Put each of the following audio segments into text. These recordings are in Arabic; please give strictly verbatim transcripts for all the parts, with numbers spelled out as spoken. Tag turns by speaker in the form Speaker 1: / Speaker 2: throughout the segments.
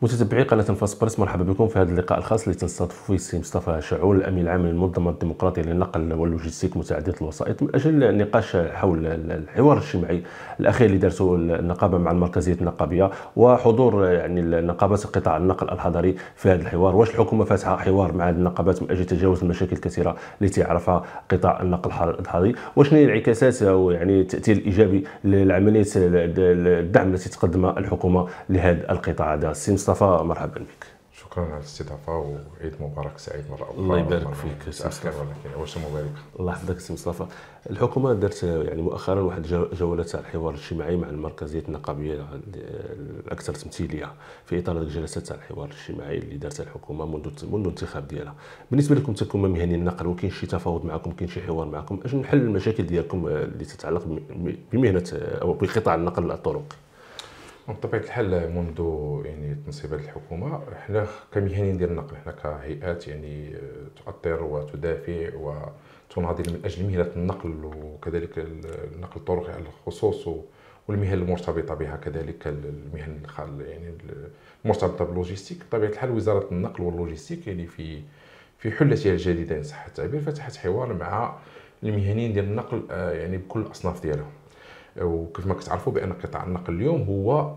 Speaker 1: متتبعي قناة فاس بريس، مرحبا بكم في هذا اللقاء الخاص اللي تنستضيف فيه السي مصطفى شعول، الامين العام للمنظمة الديمقراطية للنقل واللوجستيك متعددة الوسائط، من اجل النقاش حول الحوار الاجتماعي الاخير اللي دارته النقابة مع المركزية النقابية، وحضور يعني النقابات قطاع النقل الحضري في هذا الحوار. واش الحكومة فاتحة حوار مع هذه النقابات من اجل تجاوز المشاكل الكثيرة اللي تعرفها قطاع النقل الحضري؟ وشنو هي الانعكاسات او يعني التأثير الايجابي للعملية الدعم التي تقدمها الحكومة لهذا القطاع هذا؟ السي مصطفى مرحبا بك.
Speaker 2: شكرا على الاستضافه وعيد مبارك سعيد مره اخرى.
Speaker 1: الله يبارك فيك سي مصطفى،
Speaker 2: ولكن اول شيء مبارك.
Speaker 1: الله يحفظك سي مصطفى. الحكومه دارت يعني مؤخرا واحد جولات على الحوار الاجتماعي مع المركزيه النقابيه الاكثر تمثيليه في اطار هذيك الجلسات على الحوار الاجتماعي اللي دارتها الحكومه منذ منذ الانتخاب ديالها. بالنسبه لكم كحكومه مهنيه النقل، وكاين شي تفاوض معكم، كاين شي حوار معكم اجل نحل المشاكل ديالكم اللي تتعلق بمهنه او بقطاع النقل الطرقي؟
Speaker 2: بطبيعه الحال منذ يعني تنصيب هذه الحكومه، حنا كمهنيين ديال النقل، حنا كهيئات يعني تؤطر وتدافع وتناضل من اجل مهنه النقل وكذلك النقل الطرقي على الخصوص، والمهن المرتبطه بها كذلك المهن يعني المرتبطه باللوجيستيك. بطبيعه الحال وزاره النقل واللوجيستيك يعني في في حلتها الجديده ان صح التعبير فتحت حوار مع المهنيين ديال النقل يعني بكل الاصناف ديالهم. وكيف ما كتعرفوا بان قطاع النقل اليوم هو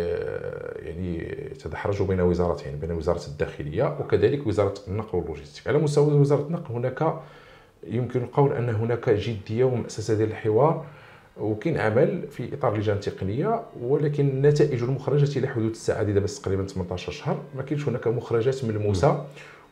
Speaker 2: يعني تدحرج بين وزارتين، بين وزاره الداخليه وكذلك وزاره النقل واللوجستيك. على مستوى وزاره النقل هناك يمكن القول ان هناك جديه ومؤسسه ديال الحوار، وكاين عمل في اطار لجان تقنيه، ولكن النتائج المخرجات الى حدود الساعه دابا تقريبا ثمانية عشر شهر ما كاينش هناك مخرجات ملموسه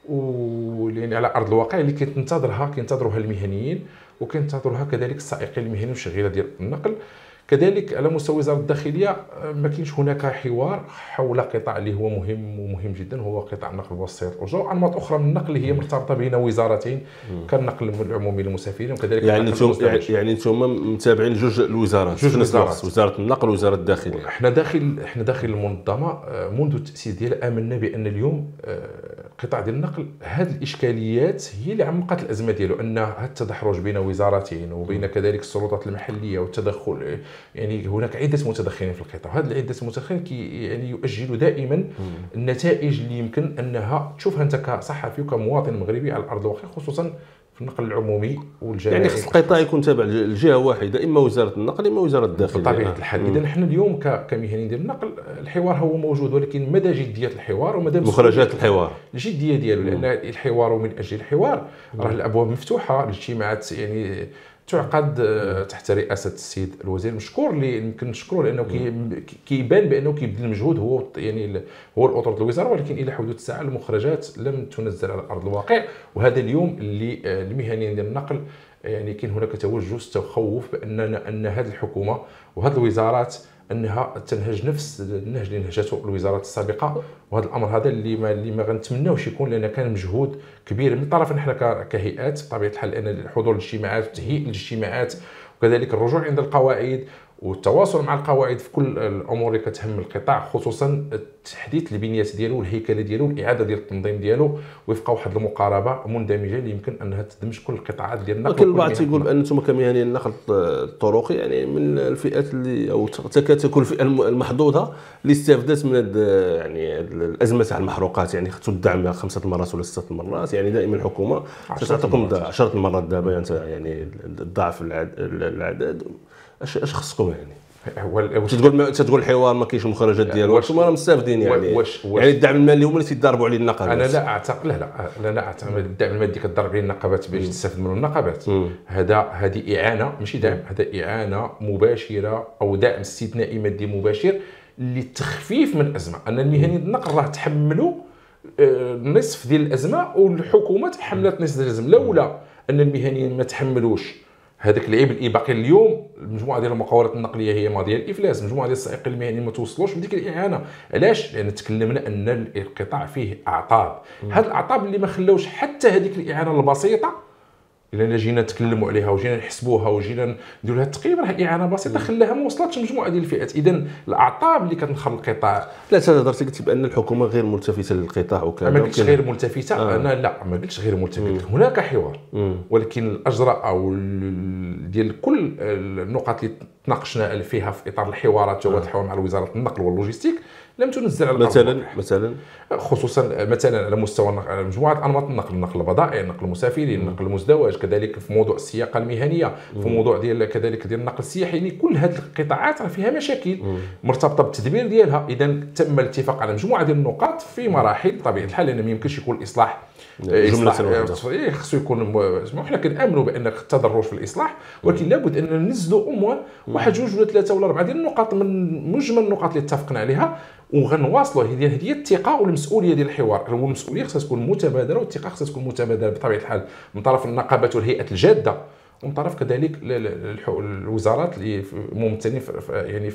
Speaker 2: ولين على ارض الواقع اللي كينتظرها كينتظروها المهنيين وكينتظروها كذلك السائقين المهنيين والشغيله ديال النقل. كذلك على مستوى وزاره الداخليه ما كاينش هناك حوار حول قطاع اللي هو مهم ومهم جدا، هو قطاع النقل الوسيط وجو انماط اخرى من النقل اللي هي مرتبطه بين وزارتين كالنقل العمومي للمسافرين وكذلك
Speaker 1: يعني انتم يعني انتم متابعين جوج الوزارات،
Speaker 2: جوج الوزارات،
Speaker 1: وزاره النقل ووزاره الداخليه.
Speaker 2: احنا داخل احنا داخل المنظمه منذ التاسيس ديالها امنا بان اليوم قطاع ديال النقل هذه الاشكاليات هي اللي عمقت الازمه ديالو، ان هذا التدحرج بين وزارتين وبين كذلك السلطات المحليه والتدخل، يعني هناك عده متدخلين في القطاع، هذه العده متدخلين كي يعني يؤجلوا دائما النتائج اللي يمكن انها تشوفها انت كصحفي وكمواطن مغربي على ارض الواقع، خصوصا في النقل العمومي والجماعي.
Speaker 1: يعني خص القطاع يكون تابع لجهه واحده، اما وزاره النقل اما وزاره الداخليه
Speaker 2: بطبيعه الحال. اذا احنا اليوم كمهنيين ديال النقل الحوار هو موجود، ولكن مدى جديه الحوار ومدى
Speaker 1: مخرجات الحوار
Speaker 2: الجديه ديالو، لان الحوار ومن اجل الحوار راه الابواب مفتوحه، الاجتماعات يعني تعقد تحت رئاسه السيد الوزير مشكور، اللي يمكن نشكروه لانه كيبان بانه كيبذل مجهود هو يعني هو الاطر الوزاره، ولكن الى حدود الساعه المخرجات لم تنزل على ارض الواقع. وهذا اليوم اللي المهنيين ديال النقل يعني كاين هناك توجس تخوف بان ان هذه الحكومه وهذه الوزارات انها تنهج نفس النهج اللي نهجته الوزارات السابقه، وهذا الامر هذا اللي ما اللي ما غنتمناوش يكون، لان كان مجهود كبير من طرفنا حنا كهيئات بطبيعه الحال، لان حضور الاجتماعات وتهيئ الاجتماعات وكذلك الرجوع عند القواعد والتواصل مع القواعد في كل الامور اللي كتهم القطاع، خصوصا تحديث البنيات ديالو والهيكله ديالو والاعاده ديال التنظيم ديالو وفق واحد المقاربه مندمجه اللي يمكن انها تدمج كل القطاعات ديال النقل.
Speaker 1: ولكن البعض تيقول بان انتم كمهنيين النقل الطرقي يعني من الفئات اللي او تكاد تكون الفئه المحظوظه اللي استفادت من يعني الازمه تاع المحروقات، يعني خدتوا الدعم خمسه مرات ولا سته مرات، يعني دائما الحكومه تعطيكم عشرة المرات دابا يعني الضعف العدد. اش اش خصكم يعني؟ هو تقول تقول الحوار ما كاينش المخرجات ديالو، وانتم راه مستافدين يعني واش واش يعني الدعم المالي هما اللي تيضربوا عليه النقابات.
Speaker 2: انا لا اعتقد لا لا انا لا اعتقد الدعم المادي كتضرب عليه النقابات باش تستافد منه النقابات. هذا هذه اعانه ماشي دعم، هذا اعانه مباشره او دعم استثنائي مادي مباشر للتخفيف من الازمه. ان المهنيين النقل راه تحملوا نصف ديال الازمه والحكومه تحملت نصف ديال الازمه، لولا ان المهنيين ما تحملوش هذاك العيب الاباقي. اليوم المجموعه ديال المقاولات النقليه هي ماضيه الافلاس، مجموعه ديال السائقين المهنيين ما توصلوش بديك الاعانه. علاش؟ لان تكلمنا ان القطاع فيه اعطاب، هاد الاعطاب اللي ما خلاوش حتى هذيك الاعانه البسيطه الا جينا نتكلموا عليها وجينا نحسبوها وجينا نديروا لها التقييم، راه اعانه بسيطه خلاها ما وصلتش مجموعه ديال الفئات. اذا الاعطاب اللي كتنخر القطاع.
Speaker 1: لا تهضرتي قلتي بان الحكومه غير ملتفته للقطاع وكذا.
Speaker 2: ما قلتش غير ملتفته. آه. انا لا ما قلتش غير ملتفته، هناك حوار، ولكن الاجراء او ديال كل النقط اللي تناقشنا فيها في اطار الحوارات هو الحوار مع وزاره النقل واللوجستيك لم تنزل على
Speaker 1: مثلا
Speaker 2: الأرض.
Speaker 1: مثلا
Speaker 2: خصوصا مثلا على مستوى النقل، على مجموعه انماط النقل، نقل البضائع، نقل المسافرين، نقل المزدوج، كذلك في موضوع السياقه المهنيه، في موضوع ديال كذلك ديال النقل السياحي. يعني كل هذه القطاعات راه فيها مشاكل مرتبطه بالتدبير ديالها. اذا تم الاتفاق على مجموعه ديال النقاط في مراحل بطبيعه الحال، لان ما يمكنش يكون الاصلاح
Speaker 1: جمله
Speaker 2: واحده، خصو يكون. حنا كنامنوا بان التدرج في الاصلاح، ولكن لابد ان ننزلوا اموال واحد جوج ولا ثلاثه ولا اربعه ديال النقاط من مجمل النقاط اللي اتفقنا عليها، وغنواصلوا. هذه هي الثقه والمسؤوليه ديال الحوار. والمسؤوليه خصها تكون متبادله، والثقه خصها تكون متبادله بطبيعه الحال من طرف النقابات والهيئات الجاده، ومن طرف كذلك الوزارات اللي ممثلين يعني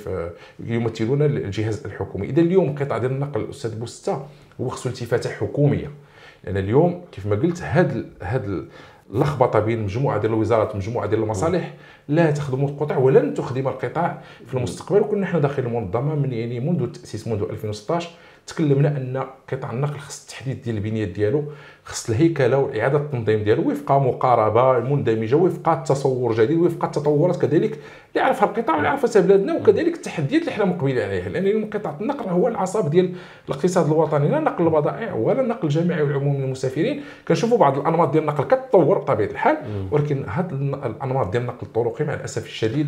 Speaker 2: يمثلون الجهاز الحكومي. اذا اليوم قطاع ديال النقل الاستاذ بوسته هو خصو التفاته حكوميه، لان اليوم كيف ما قلت هاد هاد اللخبطه بين مجموعه ديال الوزارات ومجموعه ديال المصالح لا تخدم القطاع ولن تخدم القطاع في المستقبل. وكنا حنا داخل المنظمه من يعني منذ التاسيس منذ ألفين وستطاش تكلمنا ان قطاع النقل خص التحديد ديال البنيه ديالو، خص الهيكله واعاده التنظيم ديالو وفق مقاربه مندمجه، وفق تصور جديد، وفق التطورات كذلك اللي عرفها القطاع واللي عرفتها بلادنا، وكذلك التحديات اللي حنا مقبلين عليها. لان اليوم قطاع النقل هو العصب ديال الاقتصاد الوطني، لا نقل البضائع ولا النقل الجماعي والعمومي من المسافرين. كنشوفوا بعض الانماط ديال النقل كتطور بطبيعه الحال، ولكن هاد الانماط ديال النقل الطرقي مع الاسف الشديد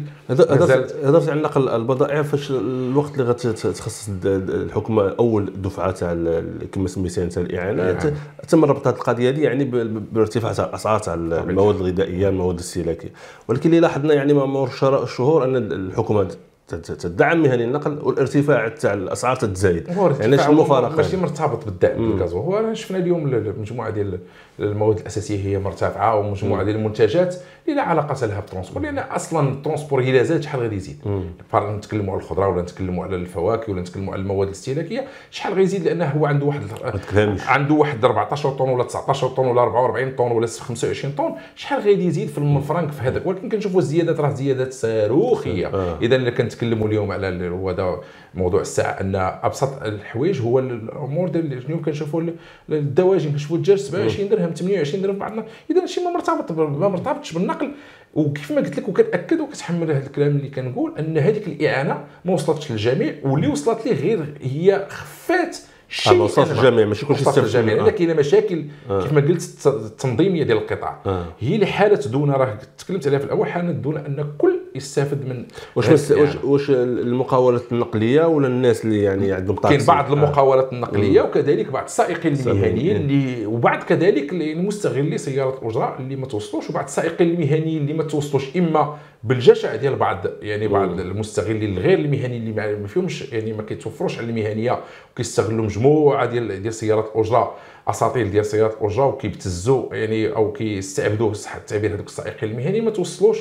Speaker 1: هضرت على نقل البضائع. فاش الوقت اللي غتخصص الحكومه اول دفعه تاع كما سميتها انت الاعانات، تم ربط هذه القضيه هذه يعني بارتفاع الاسعار تاع المواد الغذائيه المواد الاستهلاكيه. ولكن اللي لاحظنا يعني مع مرور الشهور ان الحكومه تدعم مهني النقل والارتفاع تاع الاسعار تتزايد.
Speaker 2: يعني شنو المفارقه؟ ماشي مرتبط بالدعم بالغاز. هو شفنا اليوم المجموعه ديال المواد الاساسيه هي مرتفعه، ومجموعه ديال المنتجات اللي لا علاقه لها بالترونسبور، لان اصلا الترونسبور الا زاد شحال غادي يزيد؟ نتكلموا على الخضره ولا نتكلموا على الفواكه ولا نتكلموا على المواد الاستهلاكيه، شحال غيزيد؟ لانه هو عنده واحد عنده واحد أربعطاش طن ولا تسعطاش طن ولا أربعة وأربعين طن ولا خمسة وعشرين طن، شحال غادي يزيد في الفرنك في هذاك؟ ولكن كنشوفوا الزيادات راه زيادات صاروخيه. آه. اذا اللي كنتكلموا اليوم على هو هذا موضوع الساعه، ان ابسط الحوايج هو الامور ديال اليوم كنشوفوا الدواجن، كنشوفوا الدجاج سبعة وعشرين درهم ثمانية وعشرين درهم بعضنا. اذا شي ما مرتبط ما مرتبطش بالنقل. وكيف ما قلت لك وكنأكد وكتحمل هذا الكلام اللي كنقول ان هذيك الاعانه ما وصلتش للجميع، واللي وصلت ليه غير هي خفات
Speaker 1: شيء وصلت للجميع، ماشي كلشي
Speaker 2: وصلت للجميع. لان كاينه مشاكل آه. كيف ما قلت التنظيميه ديال القطاع آه. هي اللي حالت دون، راه تكلمت عليها في الاول، حالت دون ان كل يستافد من
Speaker 1: واش واش يعني. واش المقاولات النقليه ولا الناس اللي يعني عندهم طاكسي؟
Speaker 2: كاين بعض المقاولات النقليه آه. وكذلك بعض السائقين المهنيين اللي، وبعض كذلك المستغلي سيارات الاجره اللي ما توصلوش، وبعض السائقين المهنيين اللي ما توصلوش اما بالجشع ديال بعض يعني بعض المستغلين الغير المهنيين اللي ما فيهمش يعني ما كيتوفروش على المهنيه، وكيستغلوا مجموعه ديال ديال سيارات الاجره، اساطيل ديال سيارات الاجره، وكيبتزوا يعني او كيستعبدوا صح التعبير هذوك السائقين المهنيين ما توصلوش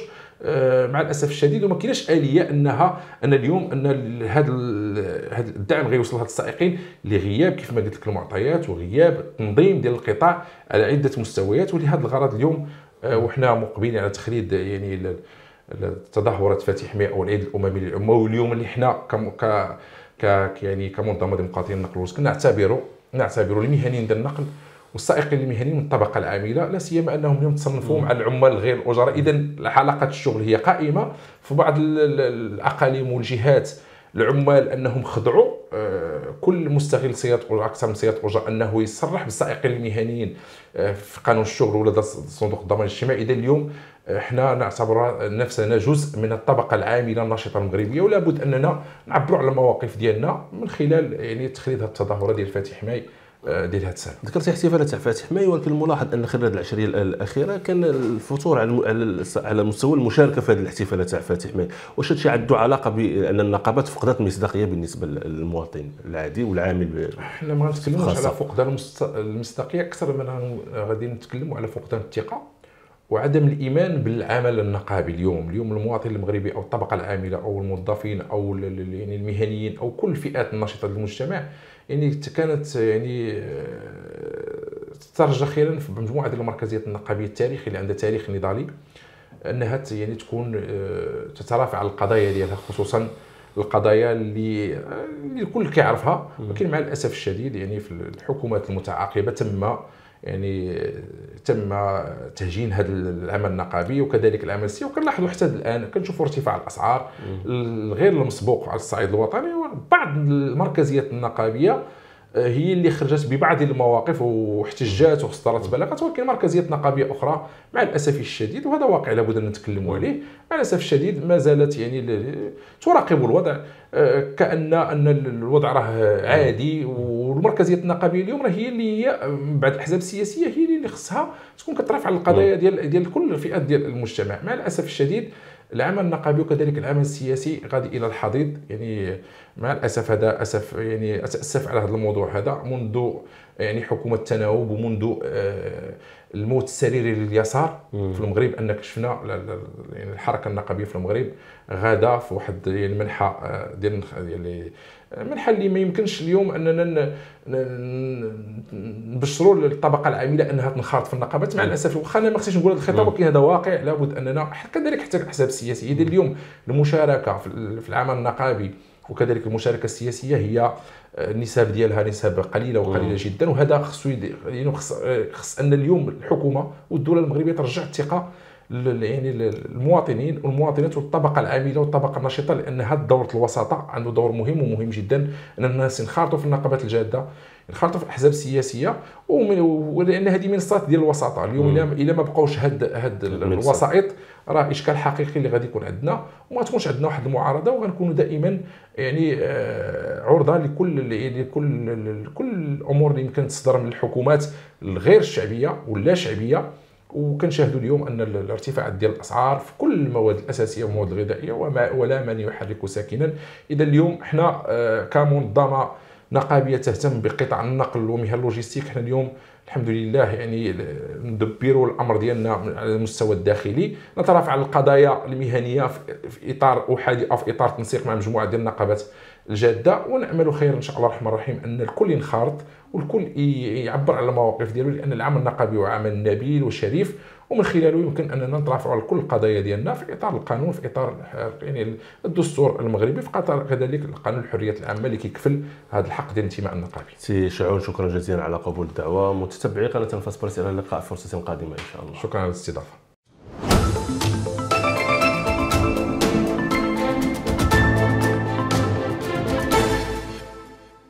Speaker 2: مع الاسف الشديد. وما كايناش اليه انها ان اليوم ان هذا هذا الدعم غيوصل لهاد السائقين لغياب كيف ما قلت لك المعطيات وغياب التنظيم ديال القطاع على عده مستويات. ولهذا الغرض اليوم وحنا مقبلين على تخليد يعني تظاهرة فاتح ماء او العيد الاممي للعمال، واليوم اللي حنا ك ك يعني كمنظمه ديمقراطيه النقل والوسط كنعتبروا نعتبروا المهنيين ديال النقل والسائقين المهنيين من الطبقه العامله، لا سيما انهم اليوم تصنفوا مع العمال غير الاجراء. اذا حلقه الشغل هي قائمه في بعض الاقاليم والجهات. العمال انهم خضعوا كل مستغل سياره اجره اكثر من سياره اجره انه يصرح بالسائقين المهنيين في قانون الشغل ولا صندوق الضمان الاجتماعي. اذا اليوم احنا نعتبر نفسنا جزء من الطبقه العامله الناشطه المغربيه، ولا بد اننا نعبروا على المواقف ديالنا من خلال يعني تخليد هذه التظاهره ديال فاتح ماي ديال هذا السنه.
Speaker 1: ذكرتي احتفالات تاع فاتح ماي، ولكن الملاحظ ان خلال العشريه الاخيره كان الفتور على على مستوى المشاركه في هذه الاحتفالات تاع فاتح ماي. واش هادشي عنده علاقه بان النقابات فقدت المصداقيه بالنسبه للمواطن العادي والعامل؟
Speaker 2: احنا ما نتكلموش على فقدان المصداقيه اكثر من غادي نتكلموا على فقدان الثقه وعدم الايمان بالعمل النقابي. اليوم اليوم المواطن المغربي او الطبقه العامله او الموظفين او يعني المهنيين او كل الفئات النشطه للمجتمع يعني كانت يعني تترجى خيرا في مجموعه ديال المركزيات النقابيه التاريخي اللي عندها تاريخ نضالي انها يعني تكون تترافع على القضايا ديالها، خصوصا القضايا اللي اللي الكل كيعرفها. ولكن مع الاسف الشديد يعني في الحكومات المتعاقبه تم يعني تم تهجين هذا العمل النقابي وكذلك العمل السياسي. وكنلاحظوا حتى الان كنشوفوا ارتفاع الاسعار غير المسبوق على الصعيد الوطني، وبعض المركزيات النقابيه هي اللي خرجت ببعض المواقف واحتجات واصدرت بلاغات، ولكن مركزيات نقابيه اخرى مع الاسف الشديد، وهذا واقع لابد ان نتكلموا عليه، مع الاسف الشديد ما زالت يعني تراقب الوضع كأن ان الوضع راه عادي. والمركزيات النقابيه اليوم راه هي اللي هي بعد الاحزاب السياسيه هي اللي خصها تكون كترفع على القضايا ديال ديال كل الفئات ديال المجتمع. مع الاسف الشديد العمل النقابي وكذلك العمل السياسي غادي الى الحضيض. يعني مع الاسف هذا اسف، يعني اتاسف على هذا الموضوع هذا منذ يعني حكومه التناوب ومنذ الموت السريري لليسار في المغرب، انك شفنا يعني الحركه النقابيه في المغرب غاده في واحد يعني منحى ديال يعني منحى اللي ما يمكنش اليوم اننا نبشروا الطبقه العامله انها تنخرط في النقابات. مع الاسف واخا انا ما خصنيش نقول هذا الخطاب، ولكن هذا واقع لابد اننا كذلك حتى الاحزاب السياسيه يدير اليوم المشاركه في العمل النقابي وكذلك المشاركه السياسيه هي النسب ديالها نسب قليله وقليله جدا. وهذا خصو يعني خص خص ان اليوم الحكومه والدوله المغربيه ترجع الثقه يعني المواطنين والمواطنات والطبقه العامله والطبقه النشطه، لان هذا دور الوساطه عنده دور مهم ومهم جدا ان الناس ينخرطوا في النقابات الجاده، ينخرطوا في الاحزاب السياسيه، ولان هذه منصات ديال الوساطه. اليوم الى ما بقاوش هاد هاد الوسائط راه اشكال حقيقي اللي غادي يكون عندنا، وما تكونش عندنا واحد المعارضه، وغنكونوا دائما يعني عرضه لكل لكل كل الامور اللي يمكن تصدر من الحكومات الغير الشعبيه ولا شعبيه. وكنشاهدوا اليوم ان الارتفاع ديال الاسعار في كل المواد الاساسيه والمواد الغذائيه وما ولا من يحرك ساكنا. اذا اليوم احنا كمنظمه نقابيه تهتم بقطاع النقل ومهن اللوجستيك، احنا اليوم الحمد لله يعني ندبروا الامر ديالنا على المستوى الداخلي، نترافع على القضايا المهنيه في اطار احادي او في اطار تنسيق مع مجموعه ديال النقابات الجاده، ونعمل خير ان شاء الله الرحمن الرحيم ان الكل ينخرط والكل يعبر على المواقف ديالو، لان العمل النقابي هو عمل نبيل وشريف، ومن خلاله يمكن اننا نترافعوا على كل القضايا ديالنا في اطار القانون، في اطار يعني الدستور المغربي، في اطار كذلك القانون الحريات العامه اللي كيكفل هذا الحق ديال الانتماء النقابي.
Speaker 1: سي شعون، شكرا جزيلا على قبول الدعوه. متتبعي قناه الفاس بريس، الى اللقاء في فرصه قادمه ان شاء الله.
Speaker 2: شكرا على الاستضافه.